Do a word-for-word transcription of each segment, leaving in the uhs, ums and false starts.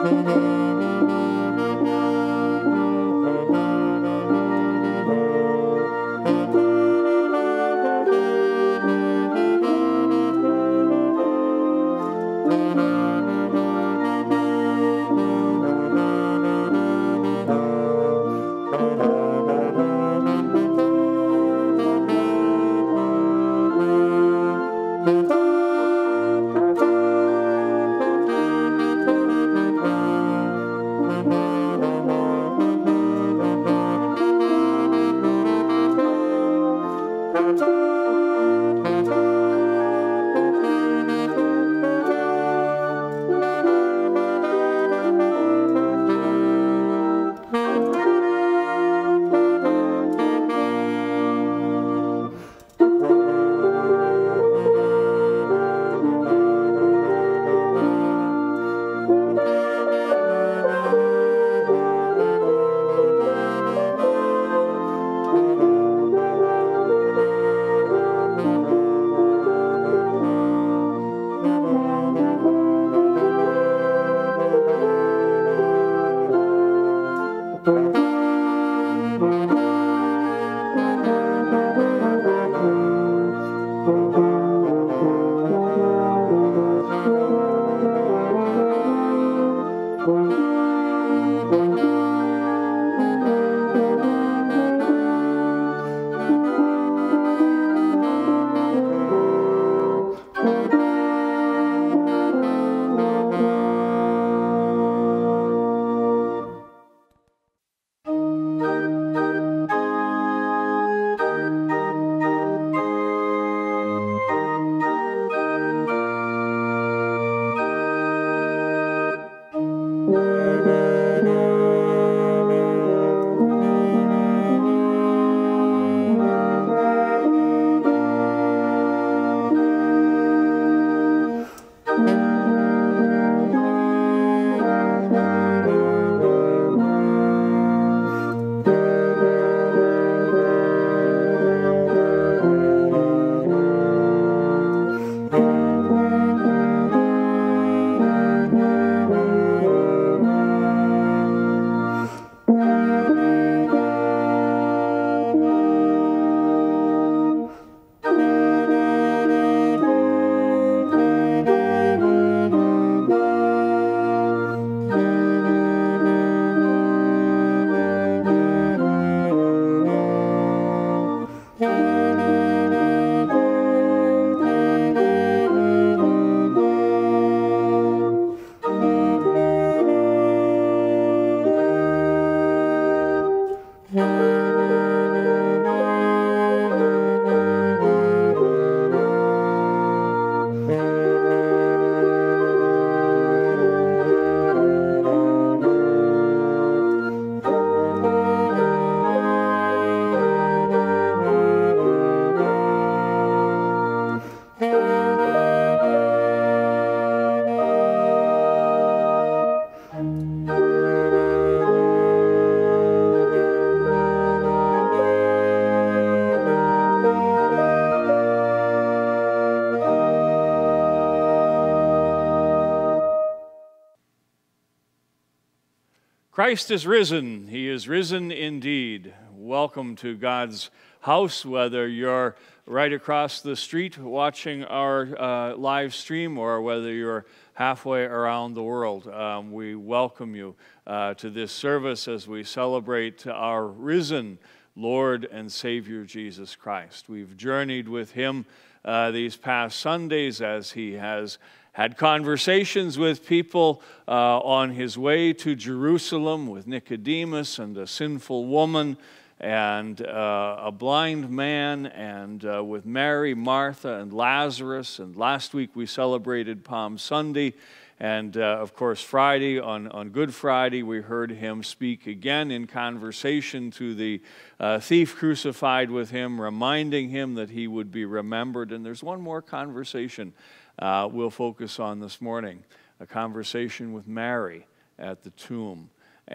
Christ is risen. He is risen indeed. Welcome to God's house, whether you're right across the street watching our uh, live stream or whether you're halfway around the world. Um, we welcome you uh, to this service as we celebrate our risen Lord and Savior Jesus Christ. We've journeyed with him uh, these past Sundays as he has had conversations with people uh, on his way to Jerusalem with Nicodemus and a sinful woman and uh, a blind man, and uh, with Mary, Martha, and Lazarus. And last week we celebrated Palm Sunday. And, uh, of course, Friday, on, on Good Friday, we heard him speak again in conversation to the uh, thief crucified with him, reminding him that he would be remembered. And there's one more conversation uh, we'll focus on this morning, a conversation with Mary at the tomb.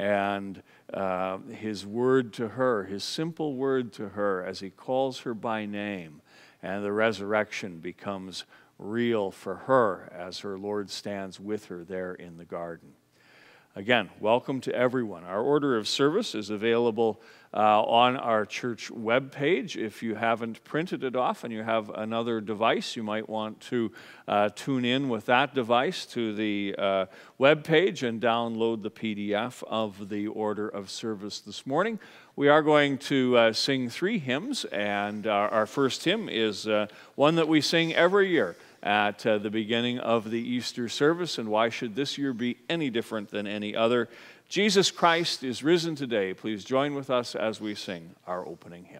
And uh, his word to her, his simple word to her as he calls her by name, and the resurrection becomes real for her as her Lord stands with her there in the garden. Again, welcome to everyone. Our order of service is available uh, on our church webpage. If you haven't printed it off and you have another device, you might want to uh, tune in with that device to the uh, webpage and download the P D F of the order of service this morning. We are going to uh, sing three hymns, and our, our first hymn is uh, one that we sing every year at uh, the beginning of the Easter service, and why should this year be any different than any other? Jesus Christ is risen today. Please join with us as we sing our opening hymn.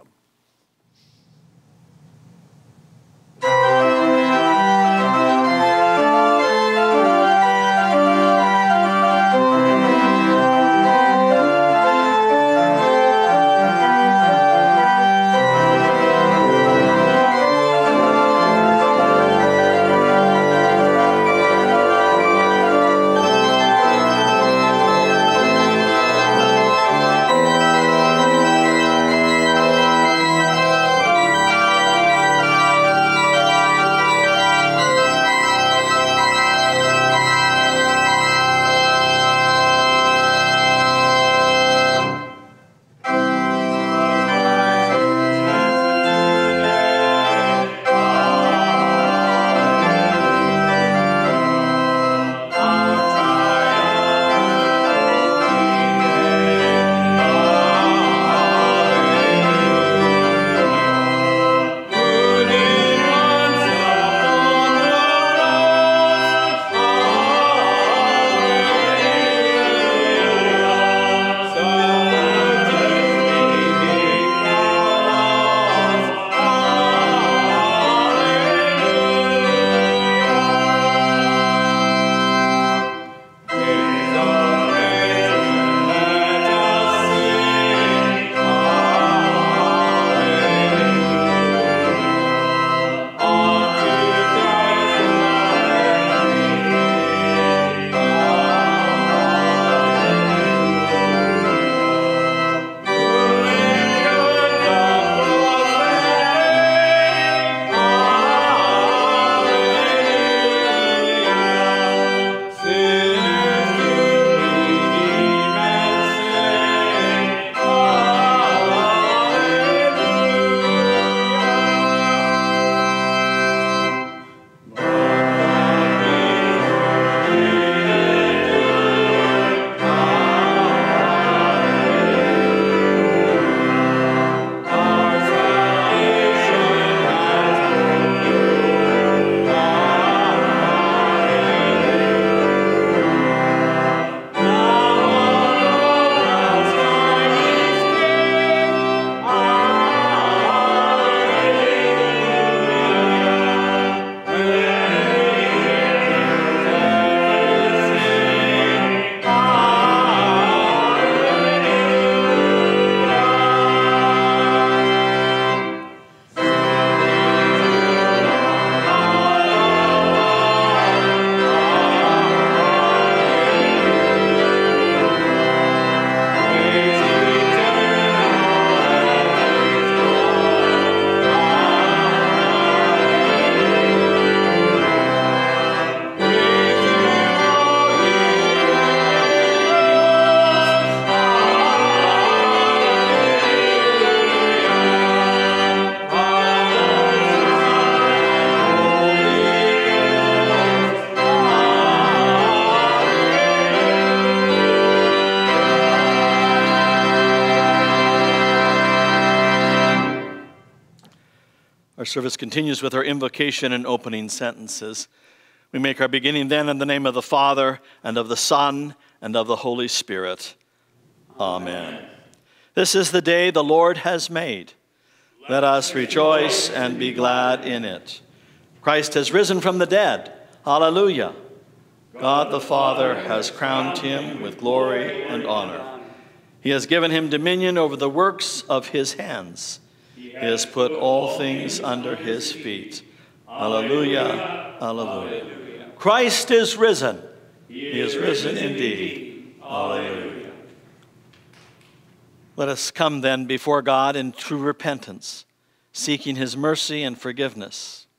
Our service continues with our invocation and opening sentences. We make our beginning then in the name of the Father, and of the Son, and of the Holy Spirit. Amen. Amen. This is the day the Lord has made. Let us rejoice and be glad in it. Christ has risen from the dead. Hallelujah. God the Father has crowned him with glory and honor. He has given him dominion over the works of his hands. He has put all things under his feet. Alleluia, alleluia. Christ is risen. He is risen indeed. Alleluia. Let us come then before God in true repentance, seeking his mercy and forgiveness.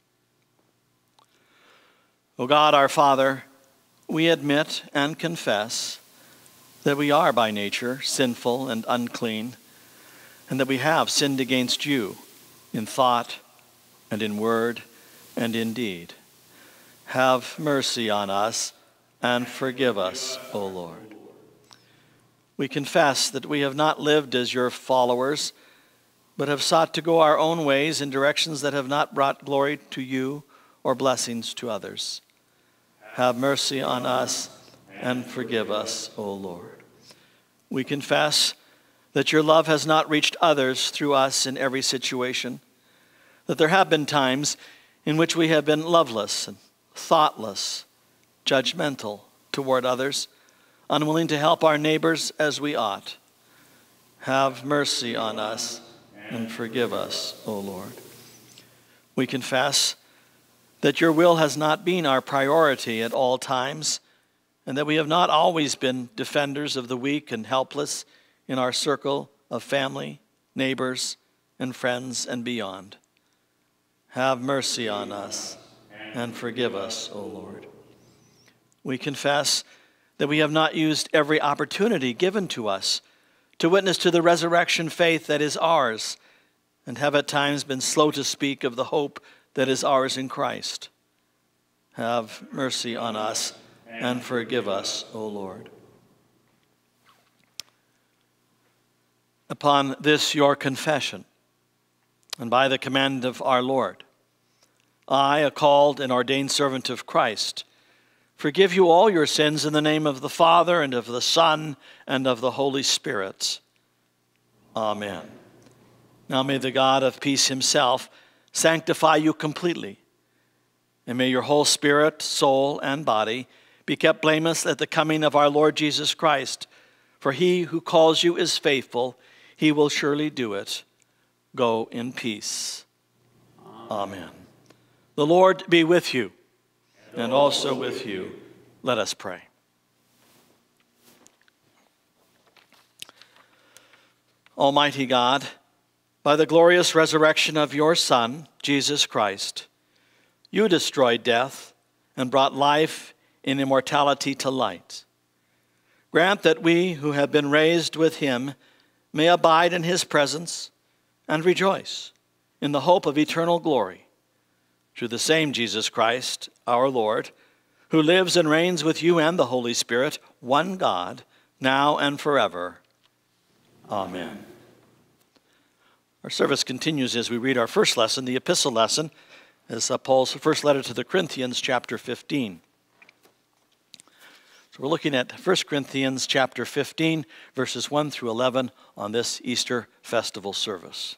O God, our Father, we admit and confess that we are by nature sinful and unclean, and that we have sinned against you in thought and in word and in deed. Have mercy on us and forgive us, O Lord. We confess that we have not lived as your followers, but have sought to go our own ways in directions that have not brought glory to you or blessings to others. Have mercy on us and forgive us, O Lord. We confess that your love has not reached others through us in every situation, that there have been times in which we have been loveless and thoughtless, judgmental toward others, unwilling to help our neighbors as we ought. Have mercy on us and forgive us, O Lord. We confess that your will has not been our priority at all times, and that we have not always been defenders of the weak and helpless in our circle of family, neighbors, and friends and beyond. Have mercy on us and forgive us, O Lord. We confess that we have not used every opportunity given to us to witness to the resurrection faith that is ours, and have at times been slow to speak of the hope that is ours in Christ. Have mercy on us and forgive us, O Lord. Upon this your confession, and by the command of our Lord, I, a called and ordained servant of Christ, forgive you all your sins in the name of the Father, and of the Son, and of the Holy Spirit. Amen. Now may the God of peace himself sanctify you completely, and may your whole spirit, soul, and body be kept blameless at the coming of our Lord Jesus Christ. For he who calls you is faithful. He will surely do it. Go in peace. Amen. The Lord be with you, and also with you. Let us pray. Almighty God, by the glorious resurrection of your Son, Jesus Christ, you destroyed death and brought life in immortality to light. Grant that we who have been raised with him may abide in his presence and rejoice in the hope of eternal glory. Through the same Jesus Christ, our Lord, who lives and reigns with you and the Holy Spirit, one God, now and forever. Amen. Our service continues as we read our first lesson, the epistle lesson, as Paul's first letter to the Corinthians, chapter fifteen. So we're looking at First Corinthians chapter fifteen, verses one through eleven on this Easter festival service.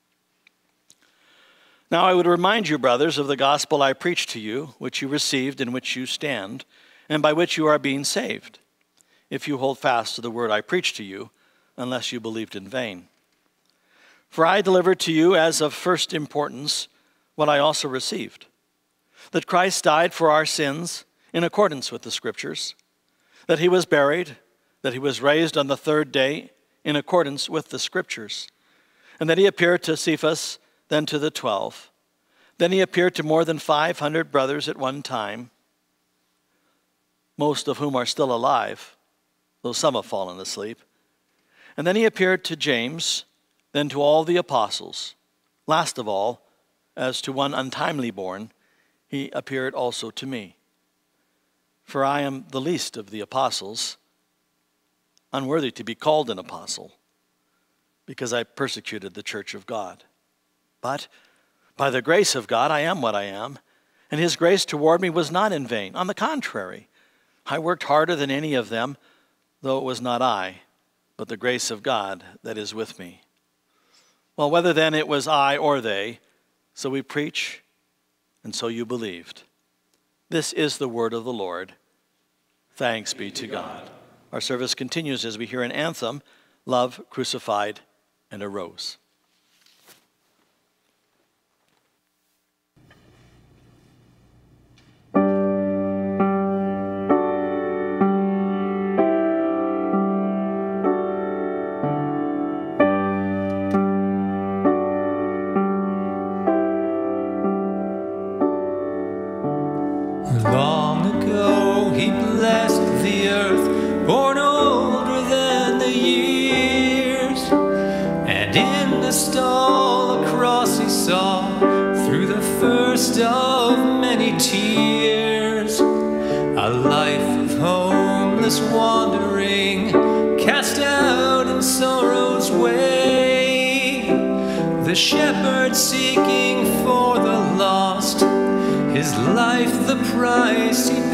Now I would remind you, brothers, of the gospel I preached to you, which you received, in which you stand, and by which you are being saved, if you hold fast to the word I preached to you, unless you believed in vain. For I delivered to you as of first importance what I also received, that Christ died for our sins in accordance with the Scriptures, that he was buried, that he was raised on the third day in accordance with the Scriptures, and that he appeared to Cephas, then to the twelve. Then he appeared to more than five hundred brothers at one time, most of whom are still alive, though some have fallen asleep. And then he appeared to James, then to all the apostles. Last of all, as to one untimely born, he appeared also to me. For I am the least of the apostles, unworthy to be called an apostle, because I persecuted the church of God. But by the grace of God, I am what I am, and his grace toward me was not in vain. On the contrary, I worked harder than any of them, though it was not I, but the grace of God that is with me. Well, whether then it was I or they, so we preach, and so you believed. This is the word of the Lord. Thanks be to God. Our service continues as we hear an anthem, Love Crucified and Arose. Long ago he blessed the earth, born old midst of many tears, a life of homeless wandering, cast out in sorrow's way. The shepherd seeking for the lost, his life the price he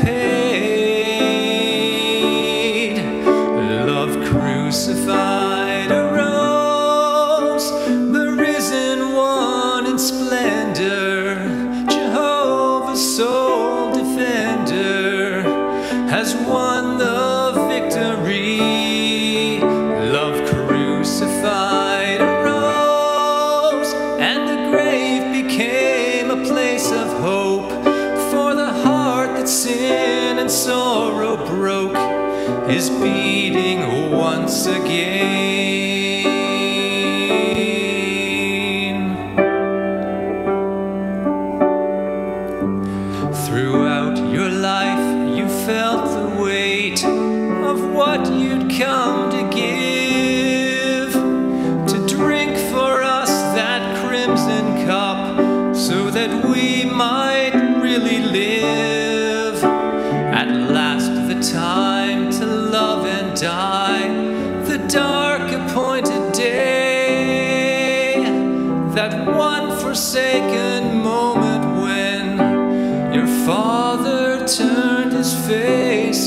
paid. Love crucified arose, the risen one in splendor, Jehovah's sole defender, has won the victory. Love crucified arose, and the grave became a place of hope for the heart that sin and sorrow broke, is beating once again. Throughout your life you felt the weight of what you'd come to give, to drink for us that crimson cup, so that we might really live. At last the time to love and die, the dark appointed day, that one forsaken moment when your father turned his face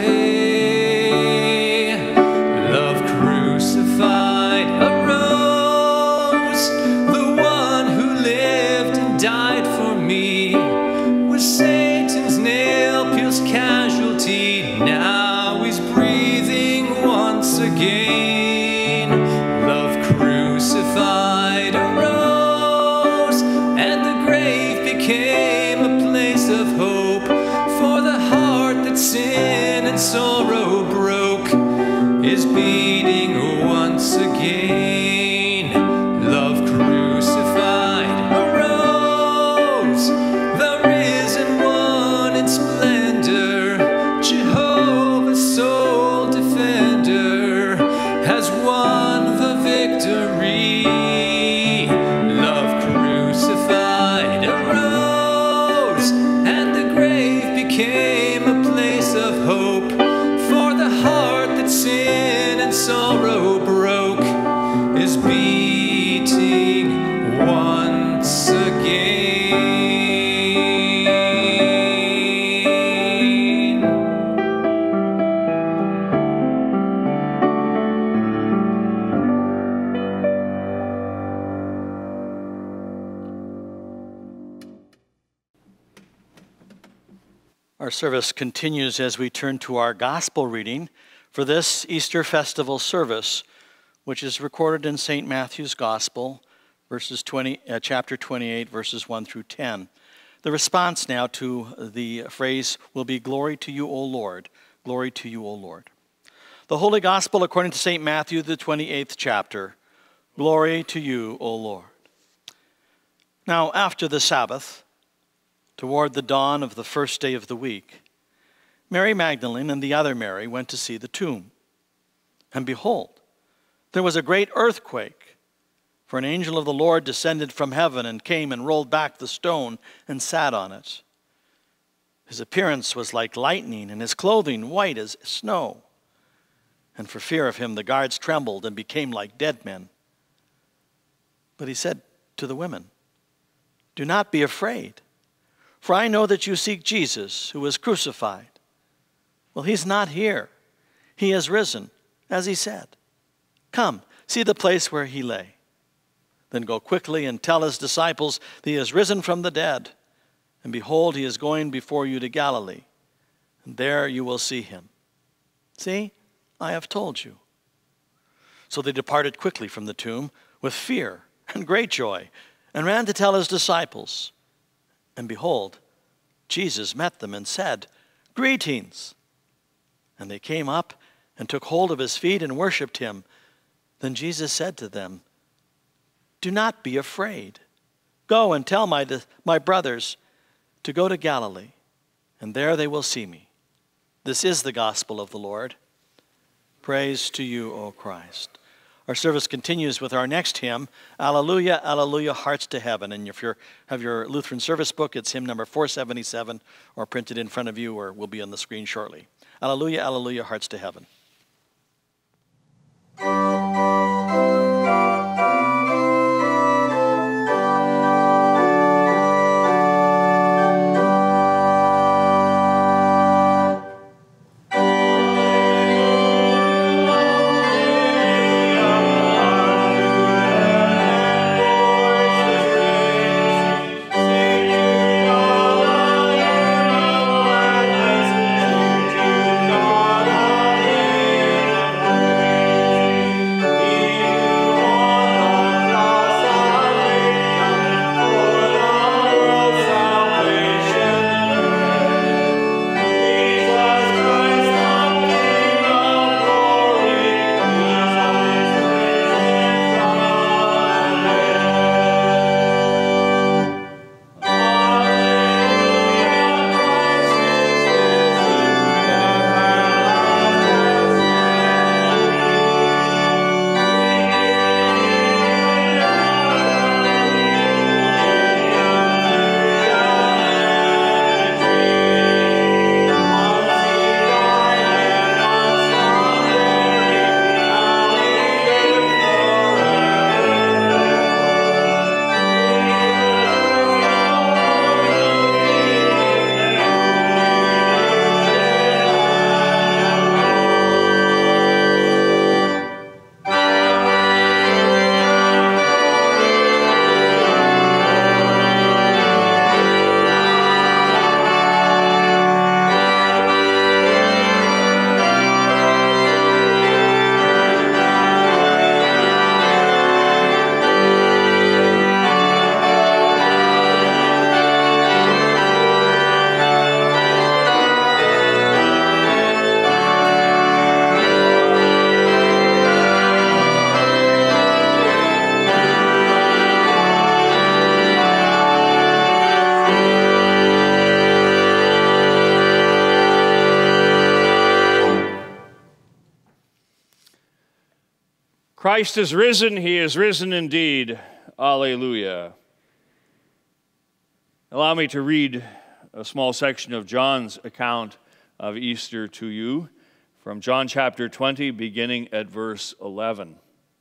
away. Love crucified arose, the one who lived and died for me, was Satan's nail-pierced casualty. Now he's breathing once again. Love crucified arose, and the grave became a place of hope for the heart that sin and sorrow broke, is beating once again. Love crucified arose, the risen one in splendor, Jehovah's sole defender, has won the victory. Love crucified arose, and the grave became a place of hope for the heart that sin and sorrow broke, is beating once again. Our service continues as we turn to our gospel reading for this Easter festival service, which is recorded in Saint Matthew's Gospel, verses twenty, uh, chapter twenty-eight, verses one through ten. The response now to the phrase will be, "Glory to you, O Lord, glory to you, O Lord." The Holy Gospel according to Saint Matthew, the twenty-eighth chapter. Glory to you, O Lord. Now after the Sabbath, toward the dawn of the first day of the week, Mary Magdalene and the other Mary went to see the tomb. And behold, there was a great earthquake, for an angel of the Lord descended from heaven and came and rolled back the stone and sat on it. His appearance was like lightning, and his clothing white as snow. And for fear of him the guards trembled and became like dead men. But he said to the women, "Do not be afraid, for I know that you seek Jesus, who was crucified. Well, he's not here. He has risen, as he said. Come, see the place where he lay. Then go quickly and tell his disciples that he has risen from the dead. And behold, he is going before you to Galilee, and there you will see him. See, I have told you." So they departed quickly from the tomb with fear and great joy, and ran to tell his disciples. And behold, Jesus met them and said, "Greetings." And they came up and took hold of his feet and worshipped him. Then Jesus said to them, "Do not be afraid. Go and tell my, my brothers to go to Galilee, and there they will see me." This is the gospel of the Lord. Praise to you, O Christ. Our service continues with our next hymn, Alleluia, Alleluia, Hearts to Heaven. And if you have your Lutheran service book, it's hymn number four seventy-seven, or printed in front of you, or will be on the screen shortly. Alleluia, Alleluia, Hearts to Heaven. Christ is risen, he is risen indeed. Alleluia. Allow me to read a small section of John's account of Easter to you from John chapter twenty, beginning at verse eleven.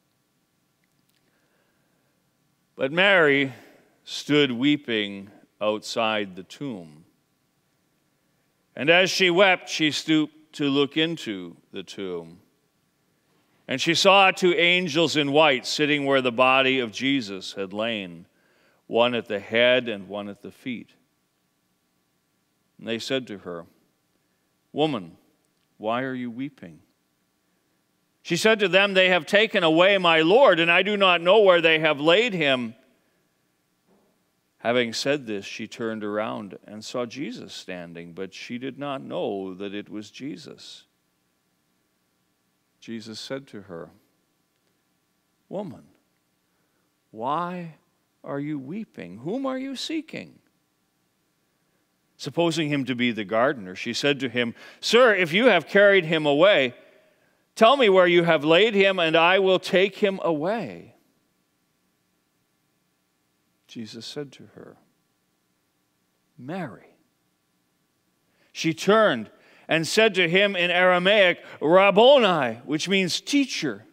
But Mary stood weeping outside the tomb. And as she wept, she stooped to look into the tomb. And she saw two angels in white sitting where the body of Jesus had lain, one at the head and one at the feet. And they said to her, "Woman, why are you weeping?" She said to them, "They have taken away my Lord, and I do not know where they have laid him." Having said this, she turned around and saw Jesus standing, but she did not know that it was Jesus. Jesus said to her, "Woman, why are you weeping? Whom are you seeking?" Supposing him to be the gardener, she said to him, "Sir, if you have carried him away, tell me where you have laid him, and I will take him away." Jesus said to her, "Mary." She turned and said to him in Aramaic, "Rabboni," which means teacher.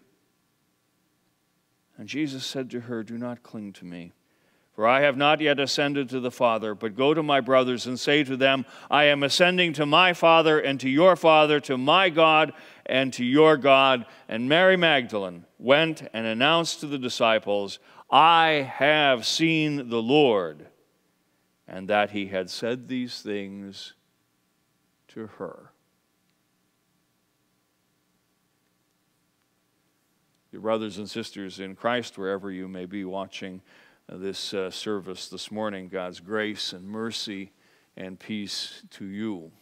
And Jesus said to her, "Do not cling to me, for I have not yet ascended to the Father, but go to my brothers and say to them, I am ascending to my Father and to your Father, to my God and to your God." And Mary Magdalene went and announced to the disciples, "I have seen the Lord," and that he had said these things to her. Your brothers and sisters in Christ, wherever you may be watching this uh, service this morning, God's grace and mercy and peace to you.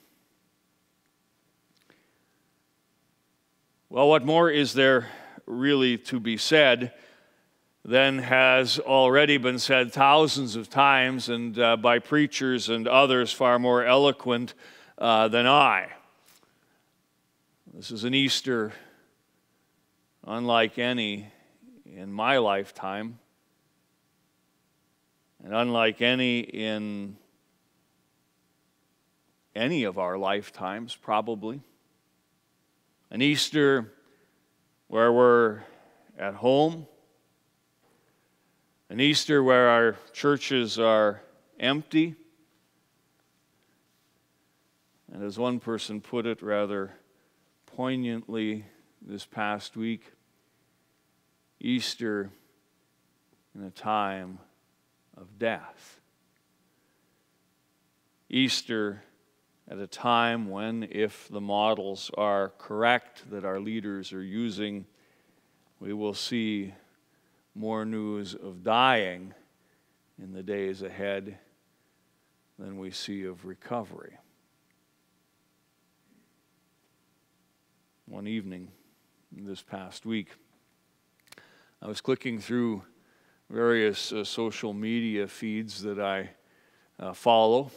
Well, what more is there really to be said than has already been said thousands of times, and uh, by preachers and others far more eloquent uh, than I. This is an Easter unlike any in my lifetime, and unlike any in any of our lifetimes, probably. An Easter where we're at home, an Easter where our churches are empty, and as one person put it rather poignantly this past week, Easter in a time of death. Easter at a time when, if the models are correct that our leaders are using, we will see more news of dying in the days ahead than we see of recovery. One evening this past week, I was clicking through various uh, social media feeds that I uh, follow,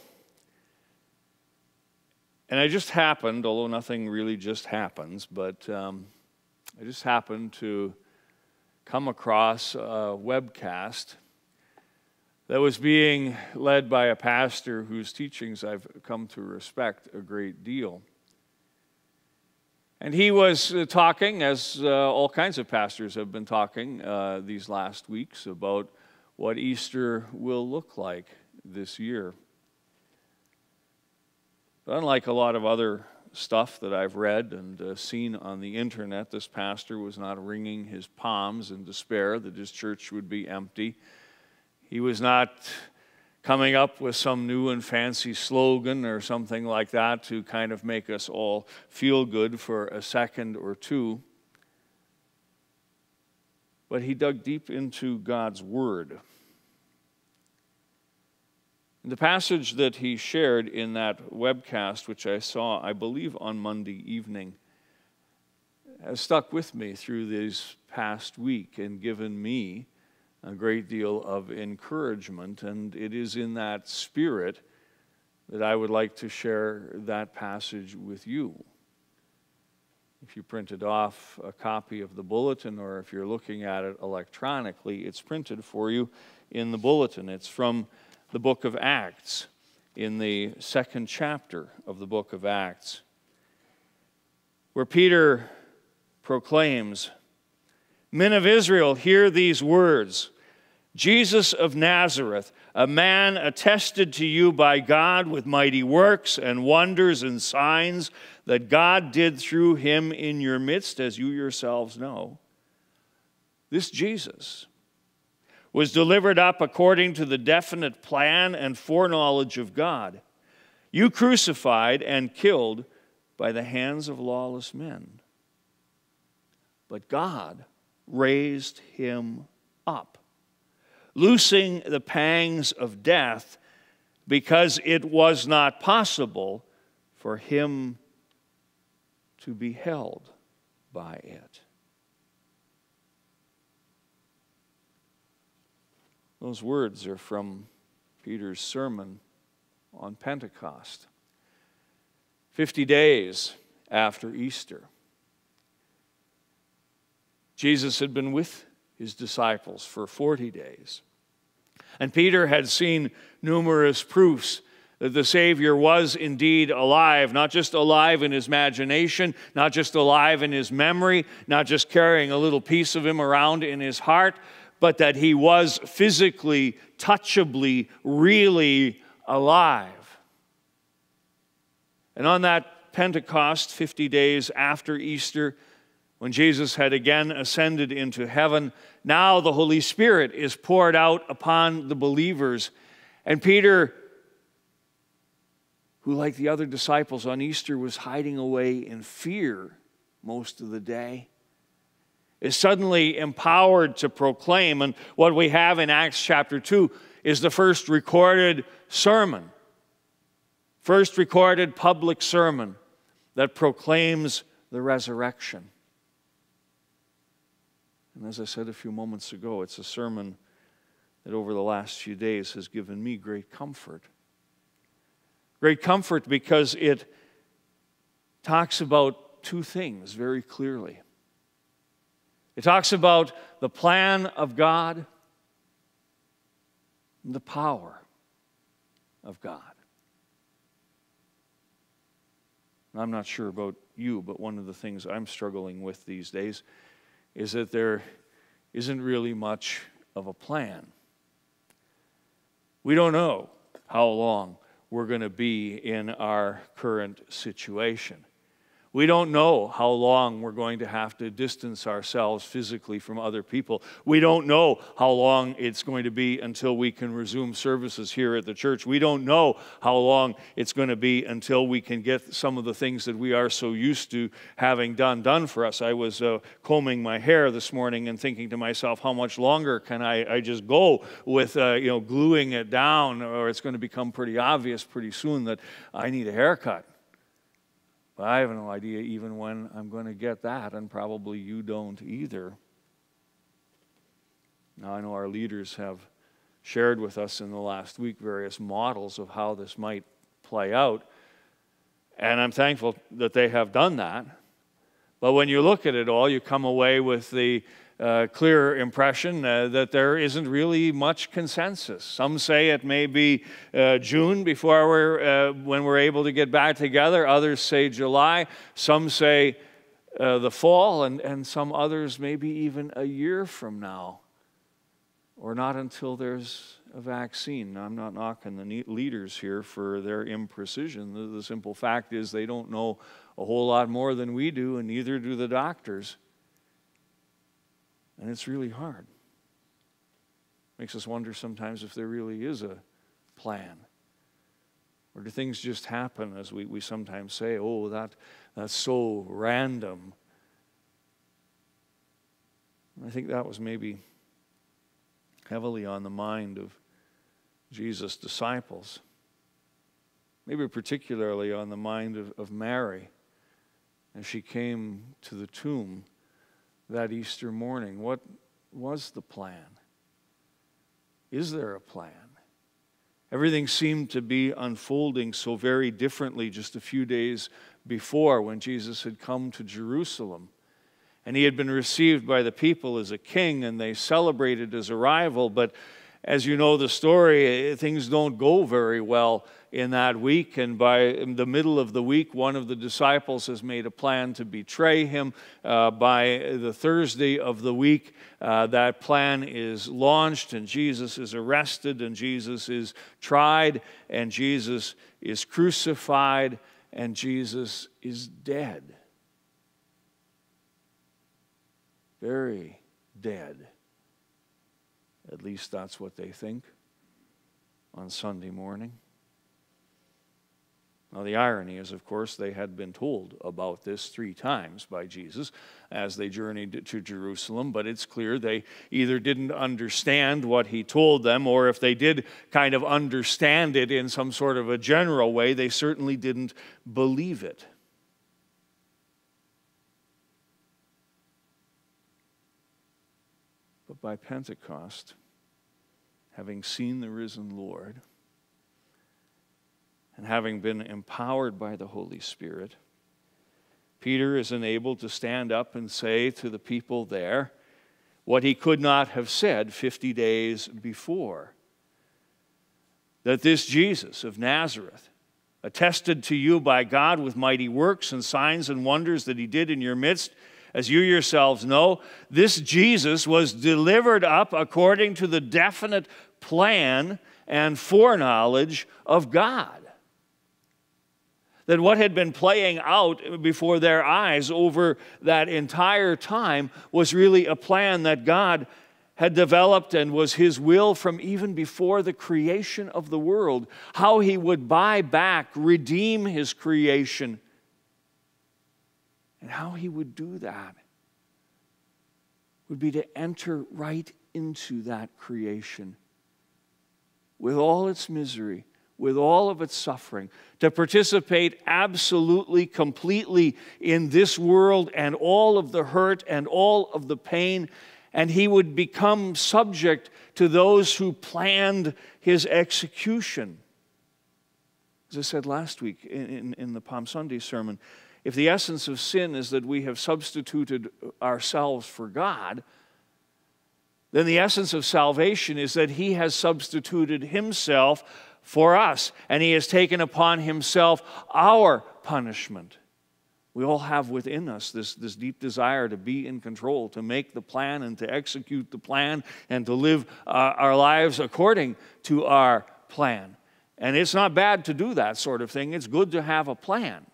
and I just happened, although nothing really just happens, but um, I just happened to come across a webcast that was being led by a pastor whose teachings I've come to respect a great deal. And he was uh, talking, as uh, all kinds of pastors have been talking uh, these last weeks, about what Easter will look like this year. But unlike a lot of other stuff that I've read and uh, seen on the internet, this pastor was not wringing his palms in despair that his church would be empty. He was not coming up with some new and fancy slogan or something like that to kind of make us all feel good for a second or two. But he dug deep into God's Word. And the passage that he shared in that webcast, which I saw, I believe, on Monday evening, has stuck with me through this past week and given me a great deal of encouragement, and it is in that spirit that I would like to share that passage with you. If you printed off a copy of the bulletin, or if you're looking at it electronically, it's printed for you in the bulletin. It's from the book of Acts, in the second chapter of the book of Acts, where Peter proclaims, "Men of Israel, hear these words. Jesus of Nazareth, a man attested to you by God with mighty works and wonders and signs that God did through him in your midst, as you yourselves know. This Jesus was delivered up according to the definite plan and foreknowledge of God. You crucified and killed by the hands of lawless men. But God raised him up, loosing the pangs of death, because it was not possible for him to be held by it." Those words are from Peter's sermon on Pentecost, fifty days after Easter. Jesus had been with his disciples for forty days. And Peter had seen numerous proofs that the Savior was indeed alive, not just alive in his imagination, not just alive in his memory, not just carrying a little piece of him around in his heart, but that he was physically, touchably, really alive. And on that Pentecost, fifty days after Easter, when Jesus had again ascended into heaven, now the Holy Spirit is poured out upon the believers. And Peter, who like the other disciples on Easter was hiding away in fear most of the day, is suddenly empowered to proclaim. And what we have in Acts chapter two is the first recorded sermon, first recorded public sermon that proclaims the resurrection. And as I said a few moments ago, it's a sermon that over the last few days has given me great comfort. Great comfort because it talks about two things very clearly. It talks about the plan of God and the power of God. I'm not sure about you, but one of the things I'm struggling with these days is that there isn't really much of a plan. We don't know how long we're going to be in our current situation. We don't know how long we're going to have to distance ourselves physically from other people. We don't know how long it's going to be until we can resume services here at the church. We don't know how long it's going to be until we can get some of the things that we are so used to having done done for us. I was uh, combing my hair this morning and thinking to myself, how much longer can I, I just go with uh, you know, gluing it down, or it's going to become pretty obvious pretty soon that I need a haircut. But I have no idea even when I'm going to get that, and probably you don't either. Now, I know our leaders have shared with us in the last week various models of how this might play out, and I'm thankful that they have done that. But when you look at it all, you come away with the uh, clear impression uh, that there isn't really much consensus. Some say it may be uh, June before we're uh, when we're able to get back together. Others say July. Some say uh, the fall, and, and some others maybe even a year from now, or not until there's a vaccine. Now, I'm not knocking the leaders here for their imprecision. The, the simple fact is they don't know a whole lot more than we do, and neither do the doctors. And it's really hard. Makes us wonder sometimes if there really is a plan. Or do things just happen, as we, we sometimes say, oh, that, that's so random. I think that was maybe heavily on the mind of Jesus' disciples. Maybe particularly on the mind of, of Mary as she came to the tomb that Easter morning. What was the plan? Is there a plan? Everything seemed to be unfolding so very differently just a few days before, when Jesus had come to Jerusalem. And he had been received by the people as a king, and they celebrated his arrival. But as you know the story, things don't go very well in that week. And by the middle of the week, one of the disciples has made a plan to betray him. Uh, by the Thursday of the week, uh, that plan is launched, and Jesus is arrested, and Jesus is tried, and Jesus is crucified, and Jesus is dead. Very dead. At least that's what they think on Sunday morning. Now, the irony is, of course, they had been told about this three times by Jesus as they journeyed to Jerusalem, but it's clear they either didn't understand what he told them, or if they did kind of understand it in some sort of a general way, they certainly didn't believe it. But by Pentecost, having seen the risen Lord, and having been empowered by the Holy Spirit, Peter is enabled to stand up and say to the people there what he could not have said fifty days before. That this Jesus of Nazareth, attested to you by God with mighty works and signs and wonders that he did in your midst, as you yourselves know, this Jesus was delivered up according to the definite plan and foreknowledge of God. That what had been playing out before their eyes over that entire time was really a plan that God had developed and was his will from even before the creation of the world. How he would buy back, redeem his creation, and how he would do that would be to enter right into that creation with all its misery, with all of its suffering, to participate absolutely, completely in this world and all of the hurt and all of the pain, and he would become subject to those who planned his execution. As I said last week in, in, in the Palm Sunday sermon, if the essence of sin is that we have substituted ourselves for God, then the essence of salvation is that he has substituted himself for us, and he has taken upon himself our punishment. We all have within us this, this deep desire to be in control, to make the plan and to execute the plan and to live uh, our lives according to our plan. And it's not bad to do that sort of thing. It's good to have a plan.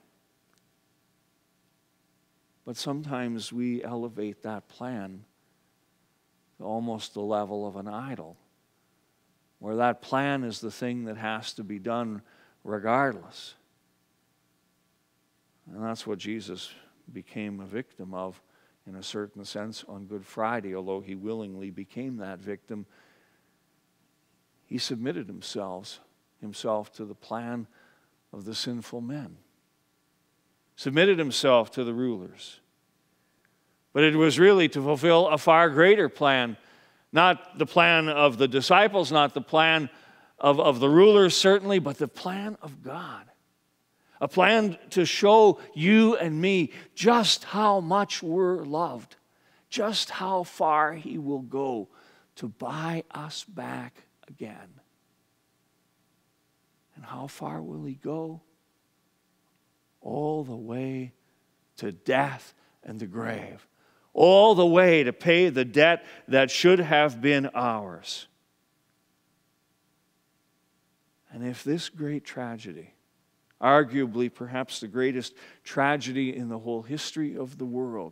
But sometimes we elevate that plan to almost the level of an idol, where that plan is the thing that has to be done regardless. And that's what Jesus became a victim of, in a certain sense, on Good Friday. Although he willingly became that victim, he submitted himself, himself to the plan of the sinful men, submitted himself to the rulers. But it was really to fulfill a far greater plan, not the plan of the disciples, not the plan of, of the rulers certainly, but the plan of God. A plan to show you and me just how much we're loved, just how far he will go to buy us back again. And how far will he go? All the way to death and the grave. All the way to pay the debt that should have been ours. And if this great tragedy, arguably perhaps the greatest tragedy in the whole history of the world,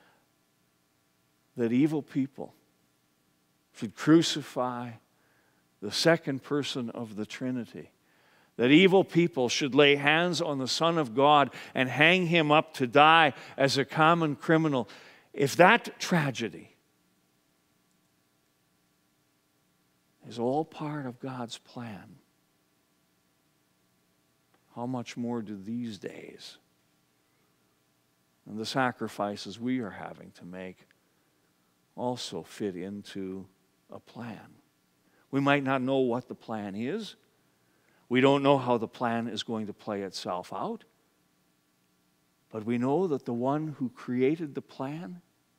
that evil people should crucify the second person of the Trinity, that evil people should lay hands on the Son of God and hang him up to die as a common criminal, if that tragedy is all part of God's plan, how much more do these days and the sacrifices we are having to make also fit into a plan? We might not know what the plan is. We don't know how the plan is going to play itself out. But we know that the one who created the plan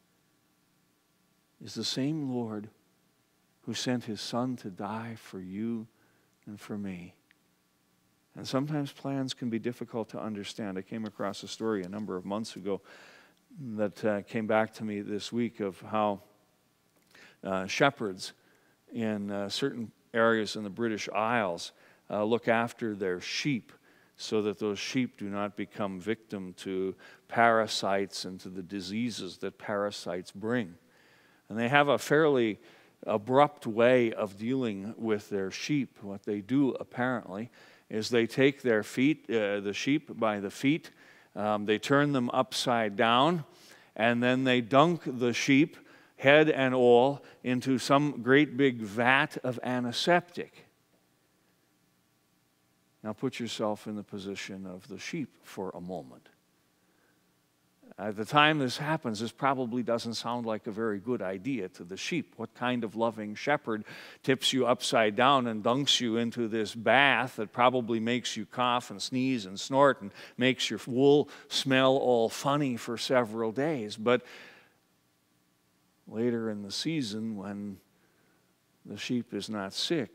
is the same Lord who sent his Son to die for you and for me. And sometimes plans can be difficult to understand. I came across a story a number of months ago that uh, came back to me this week of how uh, shepherds in uh, certain areas in the British Isles uh, look after their sheep so that those sheep do not become victim to parasites and to the diseases that parasites bring. And they have a fairly abrupt way of dealing with their sheep. What they do, apparently, is they take their feet, uh, the sheep by the feet, um, they turn them upside down, and then they dunk the sheep, head and all, into some great big vat of antiseptic. Now put yourself in the position of the sheep for a moment. At the time this happens, this probably doesn't sound like a very good idea to the sheep. What kind of loving shepherd tips you upside down and dunks you into this bath that probably makes you cough and sneeze and snort and makes your wool smell all funny for several days? But later in the season, when the sheep is not sick,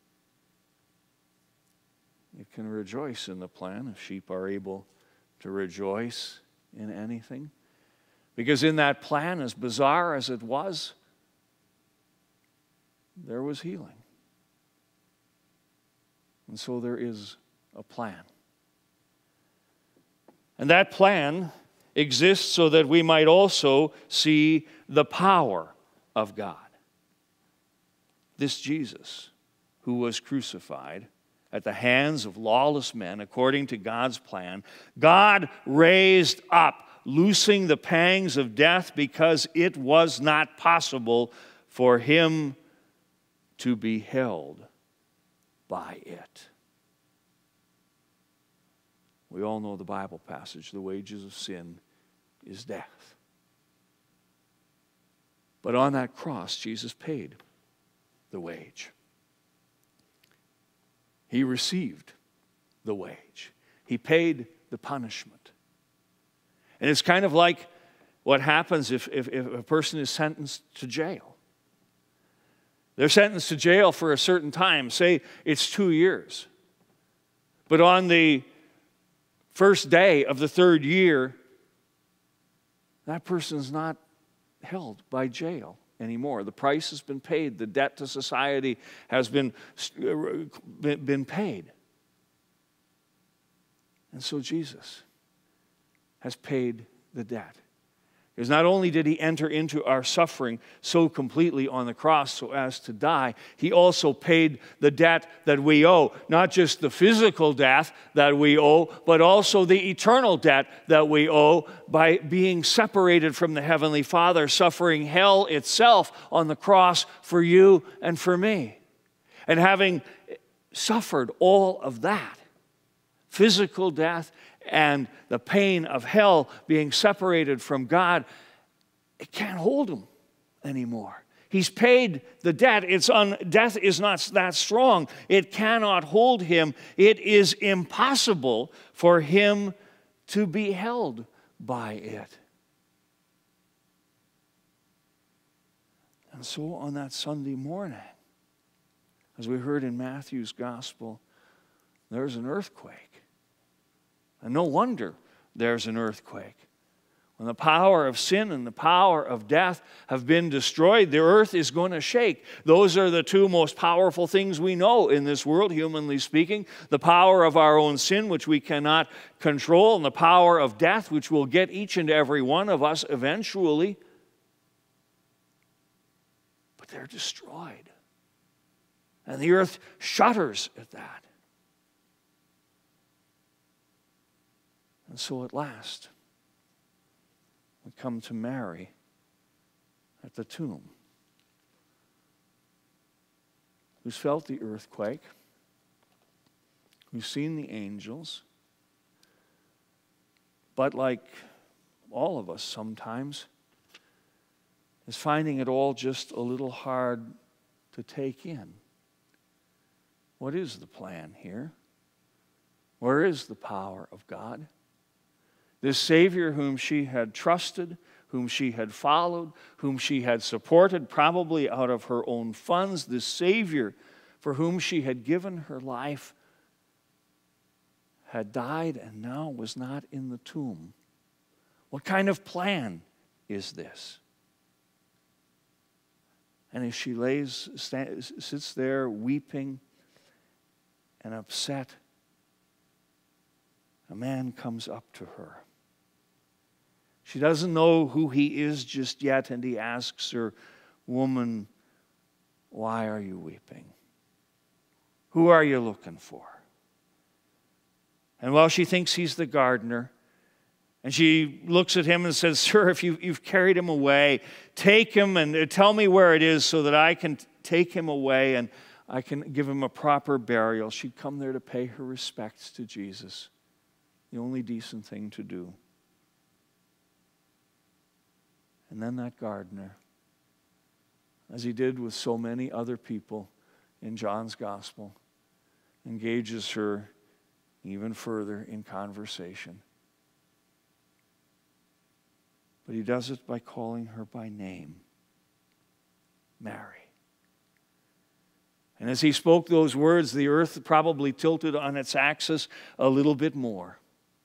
it can rejoice in the plan if sheep are able to rejoice in anything. Because in that plan, as bizarre as it was, there was healing. And so there is a plan. And that plan exists so that we might also see the power of God. This Jesus, who was crucified at the hands of lawless men, according to God's plan, God raised up, loosing the pangs of death because it was not possible for him to be held by it. We all know the Bible passage, the wages of sin is death. But on that cross, Jesus paid the wage. He received the wage. He paid the punishment. And it's kind of like what happens if, if, if a person is sentenced to jail. They're sentenced to jail for a certain time. Say it's two years. But on the first day of the third year, that person's not held by jail anymore. The price has been paid. The debt to society has been, been paid. And so Jesus has paid the debt. Because not only did he enter into our suffering so completely on the cross so as to die, he also paid the debt that we owe. Not just the physical death that we owe, but also the eternal debt that we owe by being separated from the Heavenly Father, suffering hell itself on the cross for you and for me. And having suffered all of that, physical death and the pain of hell, being separated from God, it can't hold him anymore. He's paid the debt. It's un, death is not that strong. It cannot hold him. It is impossible for him to be held by it. And so on that Sunday morning, as we heard in Matthew's gospel, there's an earthquake. And no wonder there's an earthquake. When the power of sin and the power of death have been destroyed, the earth is going to shake. Those are the two most powerful things we know in this world, humanly speaking. The power of our own sin, which we cannot control, and the power of death, which will get each and every one of us eventually. But they're destroyed. And the earth shudders at that. And so at last, we come to Mary at the tomb, who's felt the earthquake, who's seen the angels, but like all of us sometimes, is finding it all just a little hard to take in. What is the plan here? Where is the power of God? This Savior whom she had trusted, whom she had followed, whom she had supported, probably out of her own funds, this Savior for whom she had given her life, had died and now was not in the tomb. What kind of plan is this? And as she lays, sits there weeping and upset, a man comes up to her. She doesn't know who he is just yet, and he asks her, "Woman, why are you weeping? Who are you looking for?" And while she thinks he's the gardener, and she looks at him and says, "Sir, if you, you've carried him away, take him and tell me where it is so that I can take him away and I can give him a proper burial." She'd come there to pay her respects to Jesus, the only decent thing to do. And then that gardener, as he did with so many other people in John's gospel, engages her even further in conversation. But he does it by calling her by name, Mary. And as he spoke those words, the earth probably tilted on its axis a little bit more.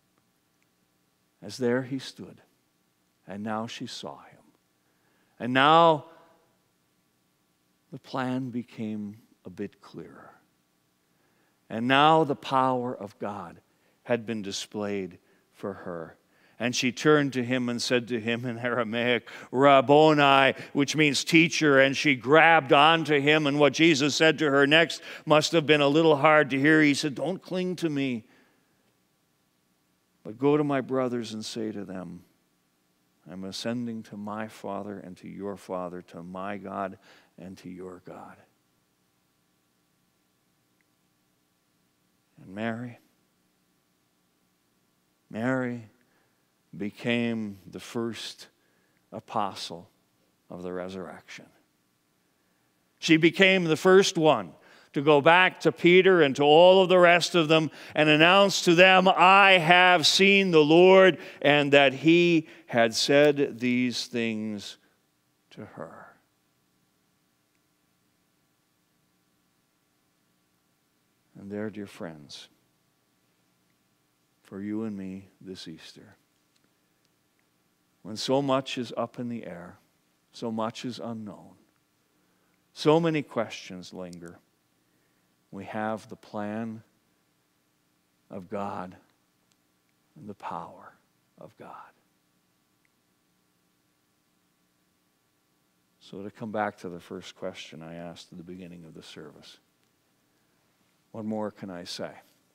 As there he stood, and now she saw him. And now the plan became a bit clearer. And now the power of God had been displayed for her. And she turned to him and said to him in Aramaic, "Rabboni," which means teacher, and she grabbed onto him. And what Jesus said to her next must have been a little hard to hear. He said, "Don't cling to me, but go to my brothers and say to them, I'm ascending to my Father and to your Father, to my God and to your God." And Mary, Mary became the first apostle of the resurrection. She became the first one to go back to Peter and to all of the rest of them and announce to them, I have seen the Lord, and that he had said these things to her. And there, dear friends, for you and me this Easter, when so much is up in the air, so much is unknown, so many questions linger, we have the plan of God and the power of God. So to come back to the first question I asked at the beginning of the service, what more can I say?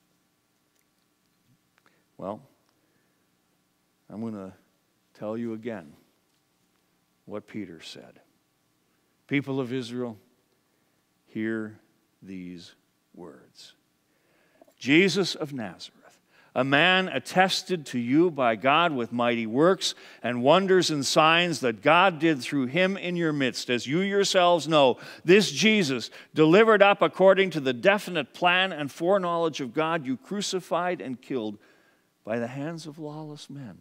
Well, I'm going to tell you again what Peter said. People of Israel, hear these words. Jesus of Nazareth, a man attested to you by God with mighty works and wonders and signs that God did through him in your midst, as you yourselves know, this Jesus, delivered up according to the definite plan and foreknowledge of God, you crucified and killed by the hands of lawless men.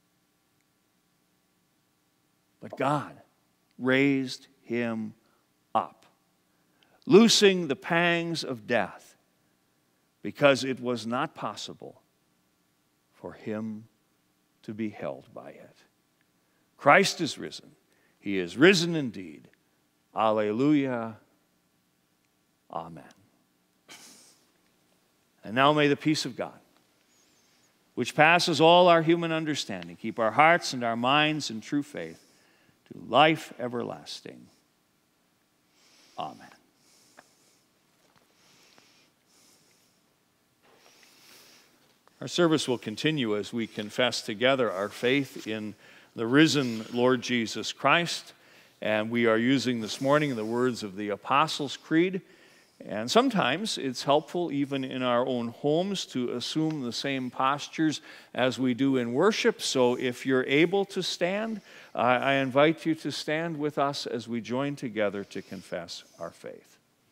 But God raised him up, loosing the pangs of death, because it was not possible for him to be held by it. Christ is risen. He is risen indeed. Alleluia. Amen. And now may the peace of God, which passes all our human understanding, keep our hearts and our minds in true faith to life everlasting. Amen. Our service will continue as we confess together our faith in the risen Lord Jesus Christ. And we are using this morning the words of the Apostles' Creed. And sometimes it's helpful, even in our own homes, to assume the same postures as we do in worship. So if you're able to stand, I invite you to stand with us as we join together to confess our faith.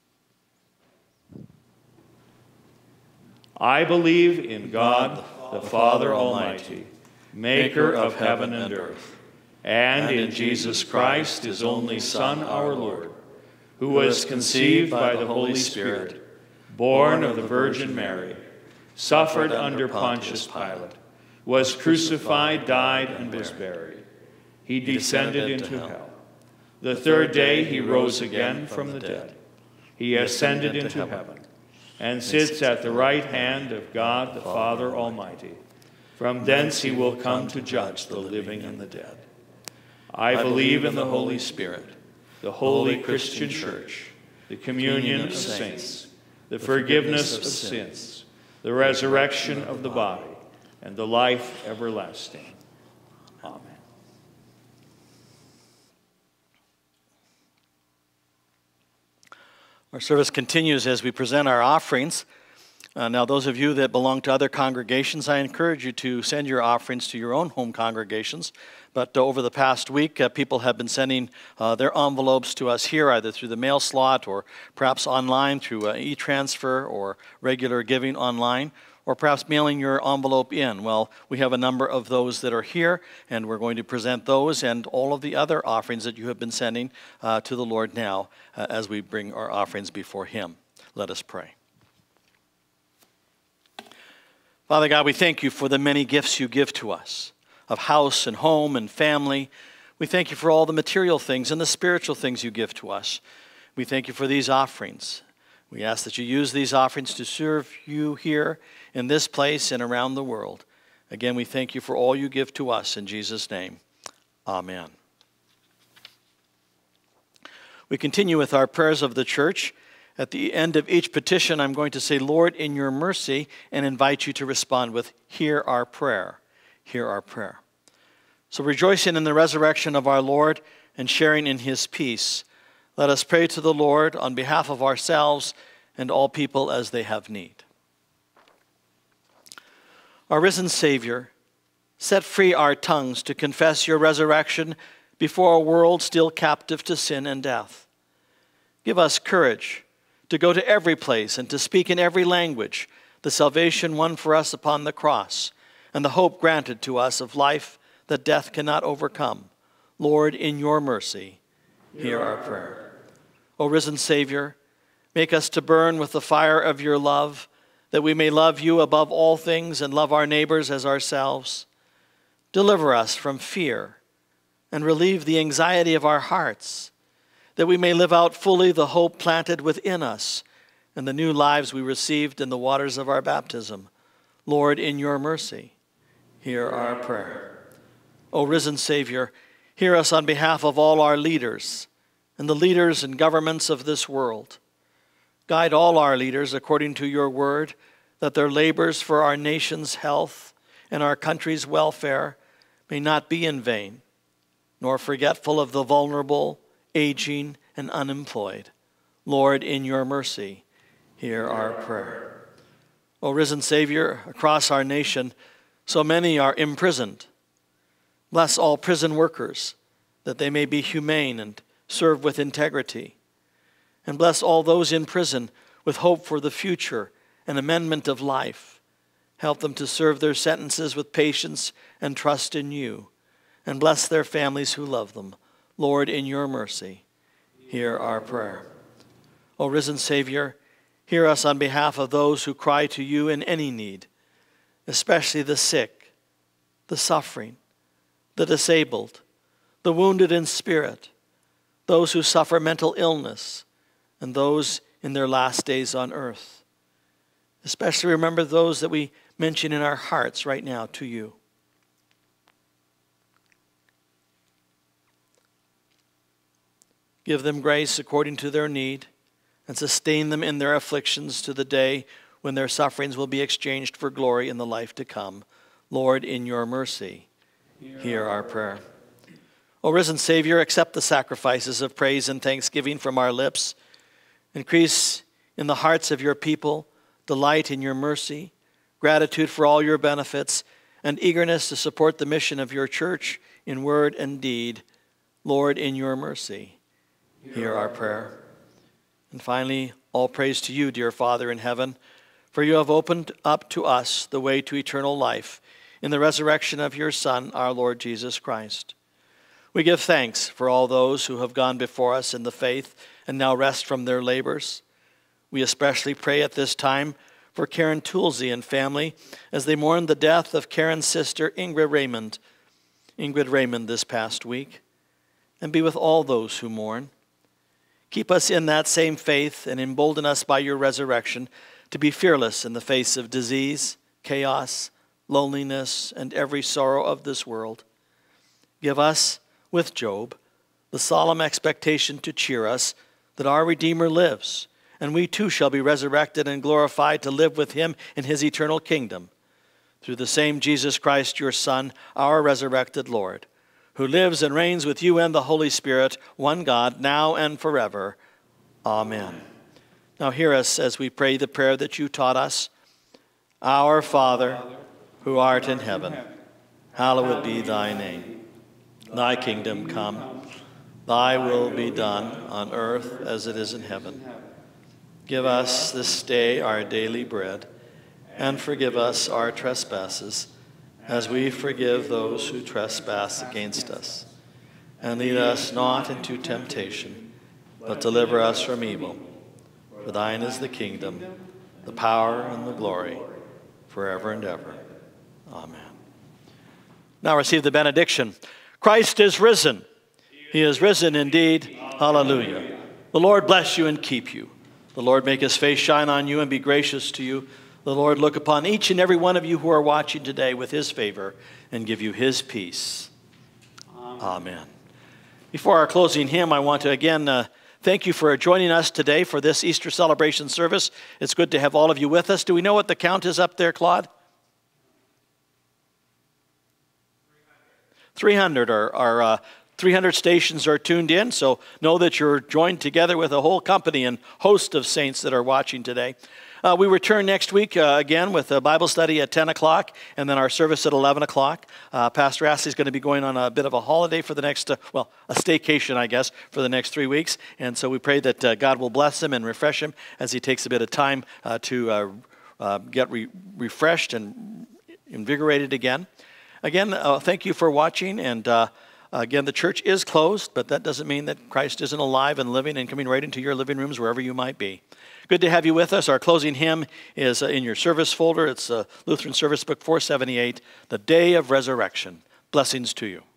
I believe in God, the Father Almighty, maker of heaven and earth, and in Jesus Christ, his only Son, our Lord, who was conceived by the Holy Spirit, born of the Virgin Mary, suffered under Pontius Pilate, was crucified, died, and was buried. He descended into hell. The third day he rose again from the dead. He ascended into heaven and sits at the right hand of God the Father Almighty. From thence he will come to judge the living and the dead. I believe in the Holy Spirit, the holy Christian church, the communion of saints, the forgiveness of sins, the resurrection of the body, and the life everlasting. Amen. Our service continues as we present our offerings. Uh, now, those of you that belong to other congregations, I encourage you to send your offerings to your own home congregations. But uh, over the past week, uh, people have been sending uh, their envelopes to us here, either through the mail slot or perhaps online through uh, e-transfer or regular giving online, or perhaps mailing your envelope in. Well, we have a number of those that are here, and we're going to present those and all of the other offerings that you have been sending uh, to the Lord now uh, as we bring our offerings before him. Let us pray. Father God, we thank you for the many gifts you give to us, of house and home and family. We thank you for all the material things and the spiritual things you give to us. We thank you for these offerings. We ask that you use these offerings to serve you here in this place and around the world. Again, we thank you for all you give to us in Jesus' name. Amen. We continue with our prayers of the church. At the end of each petition, I'm going to say, Lord, in your mercy, and invite you to respond with, hear our prayer, hear our prayer. So rejoicing in the resurrection of our Lord and sharing in his peace, let us pray to the Lord on behalf of ourselves and all people as they have need. Our risen Savior, set free our tongues to confess your resurrection before a world still captive to sin and death. Give us courage to go to every place and to speak in every language the salvation won for us upon the cross and the hope granted to us of life that death cannot overcome. Lord, in your mercy, hear our prayer. O risen Savior, make us to burn with the fire of your love, that we may love you above all things and love our neighbors as ourselves. Deliver us from fear and relieve the anxiety of our hearts, that we may live out fully the hope planted within us and the new lives we received in the waters of our baptism. Lord, in your mercy, hear our prayer. O risen Savior, hear us on behalf of all our leaders and the leaders and governments of this world. Guide all our leaders according to your word, that their labors for our nation's health and our country's welfare may not be in vain, nor forgetful of the vulnerable, aging, and unemployed. Lord, in your mercy, hear our prayer. O risen Savior, across our nation, so many are imprisoned. Bless all prison workers, that they may be humane and serve with integrity. And bless all those in prison with hope for the future and amendment of life. Help them to serve their sentences with patience and trust in you. And bless their families who love them. Lord, in your mercy, hear our prayer. O risen Savior, hear us on behalf of those who cry to you in any need, especially the sick, the suffering, the disabled, the wounded in spirit, those who suffer mental illness, and those in their last days on earth. Especially remember those that we mention in our hearts right now to you. Give them grace according to their need, and sustain them in their afflictions to the day when their sufferings will be exchanged for glory in the life to come. Lord, in your mercy, hear, hear our prayer. O risen Savior, accept the sacrifices of praise and thanksgiving from our lips. Increase in the hearts of your people delight in your mercy, gratitude for all your benefits, and eagerness to support the mission of your church in word and deed. Lord, in your mercy, hear our prayer. And finally, all praise to you, dear Father in heaven, for you have opened up to us the way to eternal life in the resurrection of your Son, our Lord Jesus Christ. We give thanks for all those who have gone before us in the faith and now rest from their labors. We especially pray at this time for Karen Toolsey and family as they mourn the death of Karen's sister Ingrid Raymond, Ingrid Raymond this past week, and be with all those who mourn. Keep us in that same faith and embolden us by your resurrection to be fearless in the face of disease, chaos, loneliness, and every sorrow of this world. Give us, with Job, the solemn expectation to cheer us that our Redeemer lives, and we too shall be resurrected and glorified to live with him in his eternal kingdom. Through the same Jesus Christ, your Son, our resurrected Lord, who lives and reigns with you and the Holy Spirit, one God, now and forever. Amen. Now hear us as we pray the prayer that you taught us. Our Father, who art in heaven, hallowed be thy name. Thy kingdom come, thy will be done on earth as it is in heaven. Give us this day our daily bread, and forgive us our trespasses, as we forgive those who trespass against us. And lead us not into temptation, but deliver us from evil. For thine is the kingdom, the power, and the glory, forever and ever. Amen. Now receive the benediction. Christ is risen. He is risen indeed. Hallelujah. The Lord bless you and keep you. The Lord make his face shine on you and be gracious to you. The Lord look upon each and every one of you who are watching today with his favor and give you his peace. Amen. Amen. Before our closing hymn, I want to again uh, thank you for joining us today for this Easter celebration service. It's good to have all of you with us. Do we know what the count is up there, Claude? three hundred are, are uh, three hundred stations are tuned in, so know that you're joined together with a whole company and host of saints that are watching today. Uh, we return next week uh, again with a Bible study at ten o'clock and then our service at eleven o'clock. Uh, Pastor Astley is going to be going on a bit of a holiday for the next, uh, well, a staycation, I guess, for the next three weeks. And so we pray that uh, God will bless him and refresh him as he takes a bit of time uh, to uh, uh, get re- refreshed and invigorated again. Again, uh, thank you for watching. And uh, again, the church is closed, but that doesn't mean that Christ isn't alive and living and coming right into your living rooms wherever you might be. Good to have you with us. Our closing hymn is in your service folder. It's uh, Lutheran Service Book four seventy-eight, The Day of Resurrection. Blessings to you.